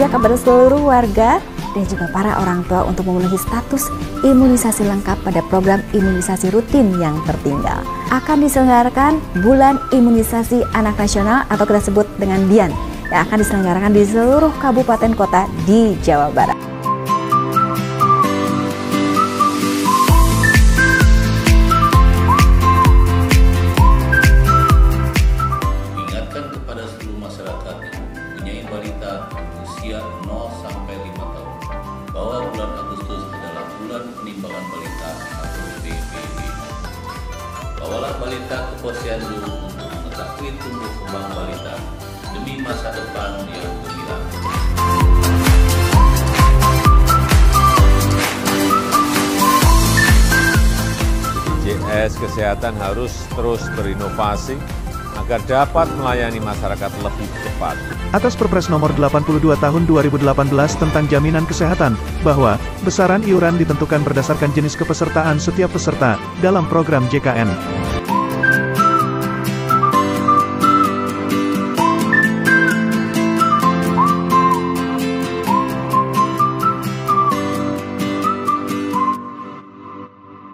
mengajak kepada seluruh warga dan juga para orang tua untuk memenuhi status imunisasi lengkap pada program imunisasi rutin yang tertinggal. Akan diselenggarakan Bulan Imunisasi Anak Nasional atau kita sebut dengan BIAN yang akan diselenggarakan di seluruh kabupaten kota di Jawa Barat. Ingatkan kepada seluruh masyarakat yang mempunyai balita usia 0 sampai 5 tahun bahwa bulan Agustus adalah bulan penimbangan balita atau BBB. Bawalah balita ke posyandu untuk mengetahui tumbuh kembang balita demi masa depan yang gemilang. BPJS Kesehatan harus terus berinovasi agar dapat melayani masyarakat lebih cepat. Atas Perpres Nomor 82 Tahun 2018 tentang Jaminan Kesehatan, bahwa besaran iuran ditentukan berdasarkan jenis kepesertaan setiap peserta dalam program JKN.